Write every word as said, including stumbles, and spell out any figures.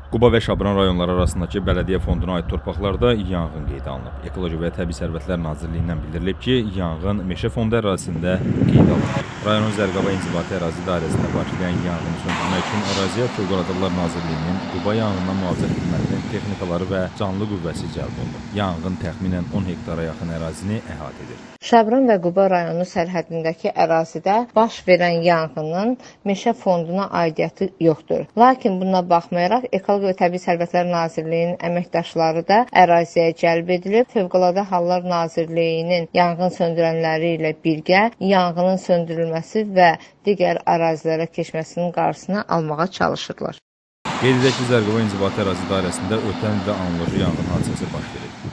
Quba və Şabran rayonları arasındakı bələdiyyə fonduna aid torpaqlarda yanğın qeydə alınıb. Ekoloji və Təbii Sərvətlər Nazirliyindən bildirilib ki, yanğın meşə fondu ərazisində qeydə alınıb. Rayonun Zərqaba inzibati ərazi dairəsində başlayan yanğını söndürmək üçün əraziyə Fövqəladə Hallar Nazirliyinin Quba yanğından mühafizə xidmətinin texnikaları və canlı qüvvəsi cəlb olunub. Yanğın təxminən on hektara yaxın ərazini əhatə edir. Şabran və Quba rayonu sərhədindəki ərazidə baş verən yanğının meşə fonduna aidiyyəti yoxdur. Lakin buna baxmayaraq, Ekoloji və Təbii Sərvətlər Nazirliyinin əməkdaşları da əraziyə cəlb edilib. Fövqəladə Hallar Nazirliyinin yanğın söndürənləri ilə birgə yanğının söndürülməsi və digər ərazilərə keçməsinin qarşısını almağa çalışırlar. Qeyd edək ki, Zərqaba inzibati ərazi dairəsində ötən və analoji yanğın hadisəsi baş verib.